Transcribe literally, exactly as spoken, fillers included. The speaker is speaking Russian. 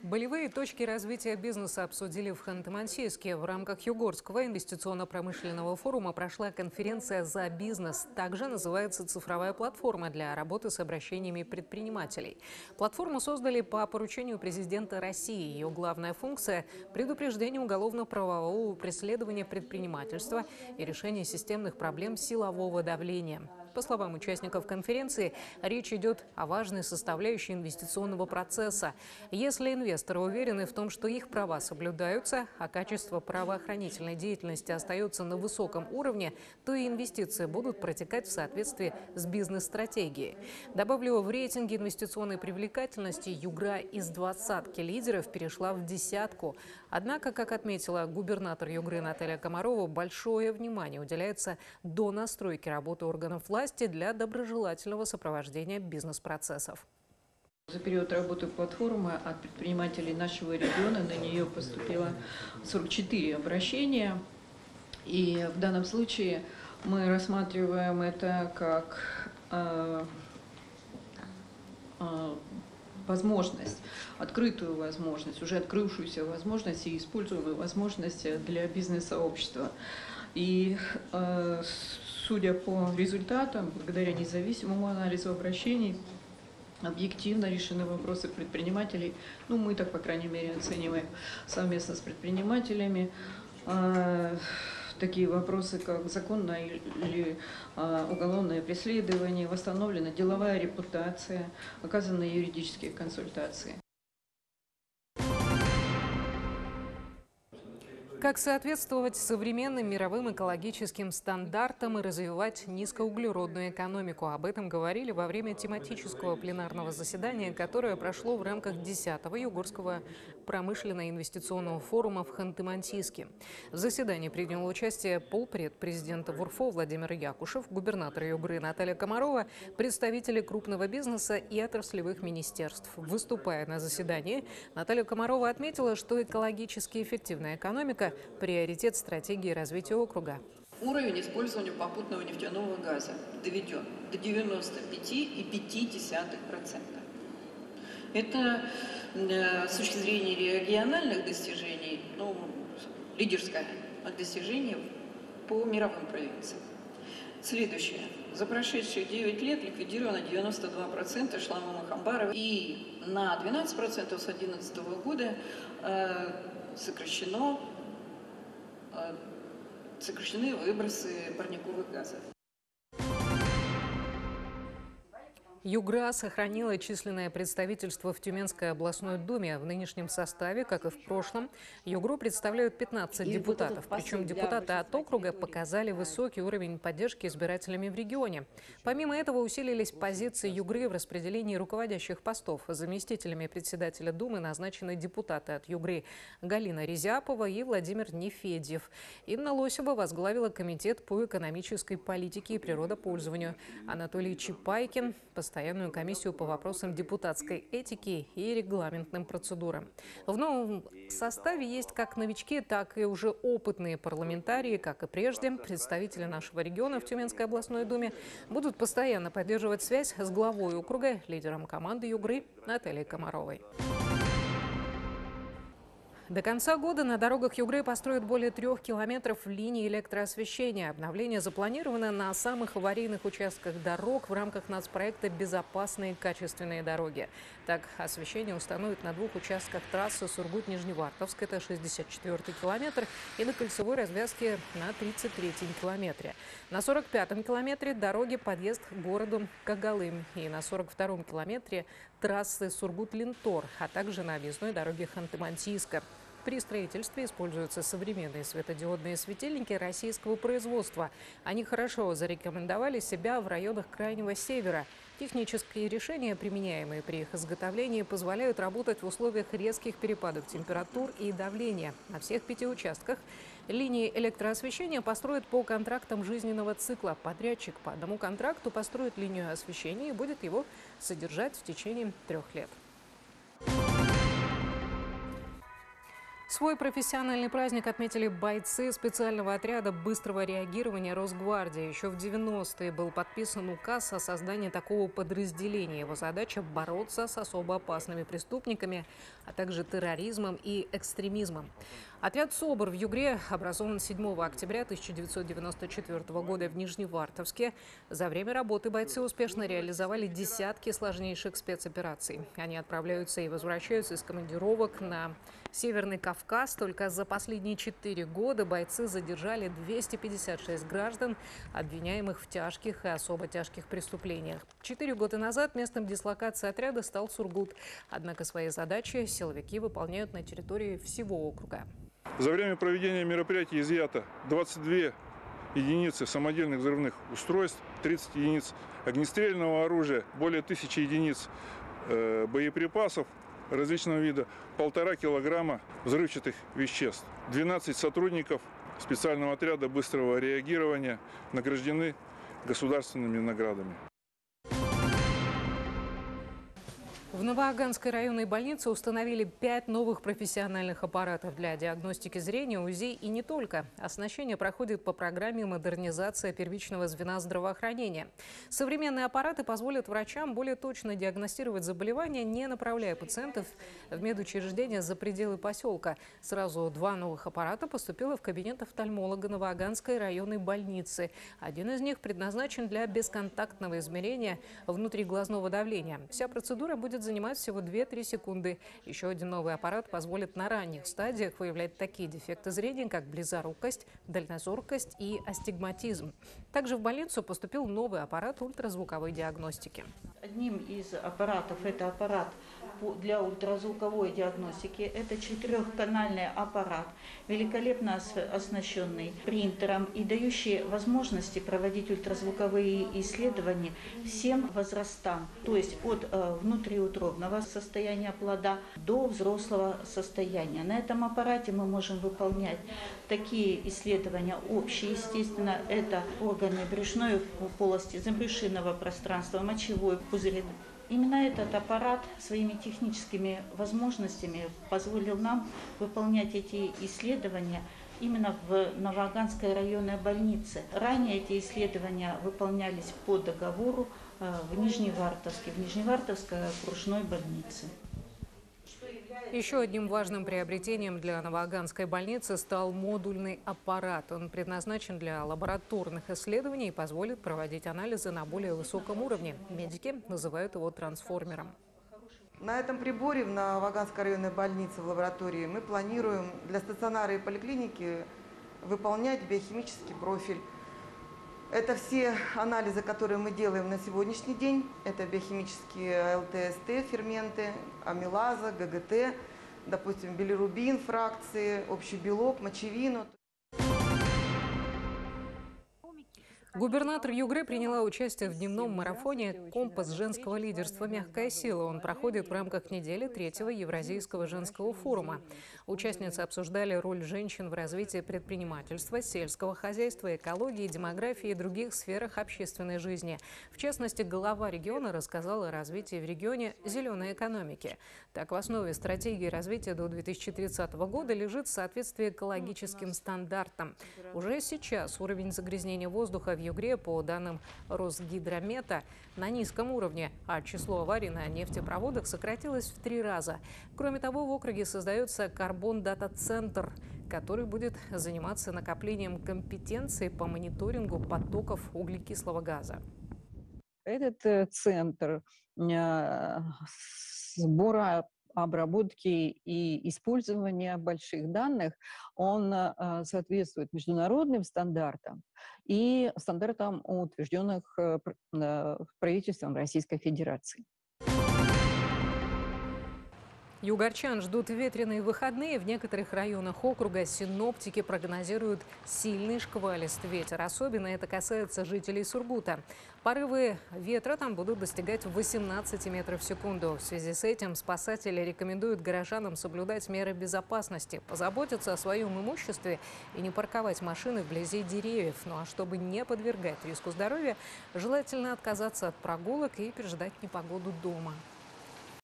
Болевые точки развития бизнеса обсудили в Ханты-Мансийске. В рамках Югорского инвестиционно-промышленного форума прошла конференция «За бизнес». Также называется цифровая платформа для работы с обращениями предпринимателей. Платформу создали по поручению президента России. Ее главная функция – предупреждение уголовно-правового преследования предпринимательства и решение системных проблем силового давления. По словам участников конференции, речь идет о важной составляющей инвестиционного процесса. Если инвесторы уверены в том, что их права соблюдаются, а качество правоохранительной деятельности остается на высоком уровне, то и инвестиции будут протекать в соответствии с бизнес-стратегией. Добавлю, в рейтинге инвестиционной привлекательности Югра из двадцатки лидеров перешла в десятку. Однако, как отметила губернатор Югры Наталья Комарова, большое внимание уделяется до настройки работы органов власти для доброжелательного сопровождения бизнес-процессов. За период работы платформы от предпринимателей нашего региона на нее поступило сорок четыре обращения. И в данном случае мы рассматриваем это как э, э, возможность, открытую возможность, уже открывшуюся возможность и используемую возможность для бизнес-сообщества. И э, судя по результатам, благодаря независимому анализу обращений, объективно решены вопросы предпринимателей. Ну, мы так, по крайней мере, оцениваем совместно с предпринимателями. Э, такие вопросы, как законное или э, уголовное преследование, восстановлена деловая репутация, оказаны юридические консультации. Как соответствовать современным мировым экологическим стандартам и развивать низкоуглеродную экономику? Об этом говорили во время тематического пленарного заседания, которое прошло в рамках десятого Югорского промышленно-инвестиционного форума в Ханты-Мансийске. В заседании принял участие полпред президента ВУРФО Владимир Якушев, губернатор Югры Наталья Комарова, представители крупного бизнеса и отраслевых министерств. Выступая на заседании, Наталья Комарова отметила, что экологически эффективная экономика – приоритет стратегии развития округа. Уровень использования попутного нефтяного газа доведен до девяноста пяти и пяти десятых процента. Это с точки зрения региональных достижений, ну, лидерское достижение по мировым провинциям. Следующее. За прошедшие девять лет ликвидировано девяносто два процента шламовых амбаров, и на двенадцать процентов с две тысячи одиннадцатого года э, сокращено сокращены выбросы парниковых газов. Югра сохранила численное представительство в Тюменской областной думе. В нынешнем составе, как и в прошлом, Югру представляют пятнадцать депутатов. Причем депутаты от округа показали высокий уровень поддержки избирателями в регионе. Помимо этого усилились позиции Югры в распределении руководящих постов. Заместителями председателя думы назначены депутаты от Югры Галина Резяпова и Владимир Нефедьев. Инна Лосева возглавила комитет по экономической политике и природопользованию. Анатолий Чапайкин – постоянную комиссию по вопросам депутатской этики и регламентным процедурам. В новом составе есть как новички, так и уже опытные парламентарии. Как и прежде, представители нашего региона в Тюменской областной думе будут постоянно поддерживать связь с главой округа, лидером команды Югры Натальей Комаровой. До конца года на дорогах Югры построят более трех километров линий электроосвещения. Обновление запланировано на самых аварийных участках дорог в рамках нацпроекта «Безопасные качественные дороги». Так, освещение установят на двух участках трассы Сургут-Нижневартовск, это шестьдесят четвёртый километр, и на кольцевой развязке на тридцать третьем километре. На сорок пятом километре дороги подъезд к городу Кагалым, и на сорок втором километре трассы Сургут-Линтор, а также на объездной дороге Ханты-Мансийска. При строительстве используются современные светодиодные светильники российского производства. Они хорошо зарекомендовали себя в районах Крайнего Севера. Технические решения, применяемые при их изготовлении, позволяют работать в условиях резких перепадов температур и давления. На всех пяти участках линии электроосвещения построят по контрактам жизненного цикла. Подрядчик по одному контракту построит линию освещения и будет его содержать в течение трех лет. Свой профессиональный праздник отметили бойцы специального отряда быстрого реагирования Росгвардии. Еще в девяностые был подписан указ о создании такого подразделения. Его задача – бороться с особо опасными преступниками, а также терроризмом и экстремизмом. Отряд «Собор» в Югре образован седьмого октября тысяча девятьсот девяносто четвёртого года в Нижневартовске. За время работы бойцы успешно реализовали десятки сложнейших спецопераций. Они отправляются и возвращаются из командировок на Северный Кавказ. Только за последние четыре года бойцы задержали двести пятьдесят шесть граждан, обвиняемых в тяжких и особо тяжких преступлениях. Четыре года назад местом дислокации отряда стал Сургут. Однако свои задачи силовики выполняют на территории всего округа. За время проведения мероприятий изъято двадцать две единицы самодельных взрывных устройств, тридцать единиц огнестрельного оружия, более тысячи единиц э, боеприпасов различного вида, полтора килограмма взрывчатых веществ. двенадцать сотрудников специального отряда быстрого реагирования награждены государственными наградами. В Новоаганской районной больнице установили пять новых профессиональных аппаратов для диагностики зрения, УЗИ и не только. Оснащение проходит по программе модернизации первичного звена здравоохранения. Современные аппараты позволят врачам более точно диагностировать заболевания, не направляя пациентов в медучреждения за пределы поселка. Сразу два новых аппарата поступило в кабинет офтальмолога Новоаганской районной больницы. Один из них предназначен для бесконтактного измерения внутриглазного давления. Вся процедура будет занимать всего две-три секунды. Еще один новый аппарат позволит на ранних стадиях выявлять такие дефекты зрения, как близорукость, дальнозоркость и астигматизм. Также в больницу поступил новый аппарат ультразвуковой диагностики. Одним из аппаратов, это аппарат для ультразвуковой диагностики. Это четырехканальный аппарат, великолепно оснащенный принтером и дающий возможности проводить ультразвуковые исследования всем возрастам. То есть от внутриутробного состояния плода до взрослого состояния. На этом аппарате мы можем выполнять такие исследования общие, естественно, это органы брюшной полости, забрюшинного пространства, мочевой пузырь. Именно этот аппарат своими техническими возможностями позволил нам выполнять эти исследования именно в Новоаганской районной больнице. Ранее эти исследования выполнялись по договору в Нижневартовске, в Нижневартовской окружной больнице. Еще одним важным приобретением для Новоаганской больницы стал модульный аппарат. Он предназначен для лабораторных исследований и позволит проводить анализы на более высоком уровне. Медики называют его трансформером. На этом приборе в Новоаганской районной больнице в лаборатории мы планируем для стационара и поликлиники выполнять биохимический профиль. Это все анализы, которые мы делаем на сегодняшний день. Это биохимические ЛТСТ, ферменты, амилаза, ГГТ, допустим, билирубин, фракции, общий белок, мочевину. Губернатор Югры приняла участие в дневном марафоне «Компас женского лидерства. Мягкая сила». Он проходит в рамках недели третьего Евразийского женского форума. Участницы обсуждали роль женщин в развитии предпринимательства, сельского хозяйства, экологии, демографии и других сферах общественной жизни. В частности, глава региона рассказал о развитии в регионе зеленой экономики. Так, в основе стратегии развития до две тысячи тридцатого года лежит соответствие экологическим стандартам. Уже сейчас уровень загрязнения воздуха в Югре, по данным Росгидромета, на низком уровне, а число аварий на нефтепроводах сократилось в три раза. Кроме того, в округе создается карбон-дата-центр, который будет заниматься накоплением компетенций по мониторингу потоков углекислого газа. Этот центр сбора, обработки и использования больших данных, он соответствует международным стандартам и стандартам, утвержденных правительством Российской Федерации. Югорчан ждут ветреные выходные. В некоторых районах округа синоптики прогнозируют сильный шквалистый ветер. Особенно это касается жителей Сургута. Порывы ветра там будут достигать восемнадцати метров в секунду. В связи с этим спасатели рекомендуют горожанам соблюдать меры безопасности, позаботиться о своем имуществе и не парковать машины вблизи деревьев. Ну а чтобы не подвергать риску здоровья, желательно отказаться от прогулок и переждать непогоду дома.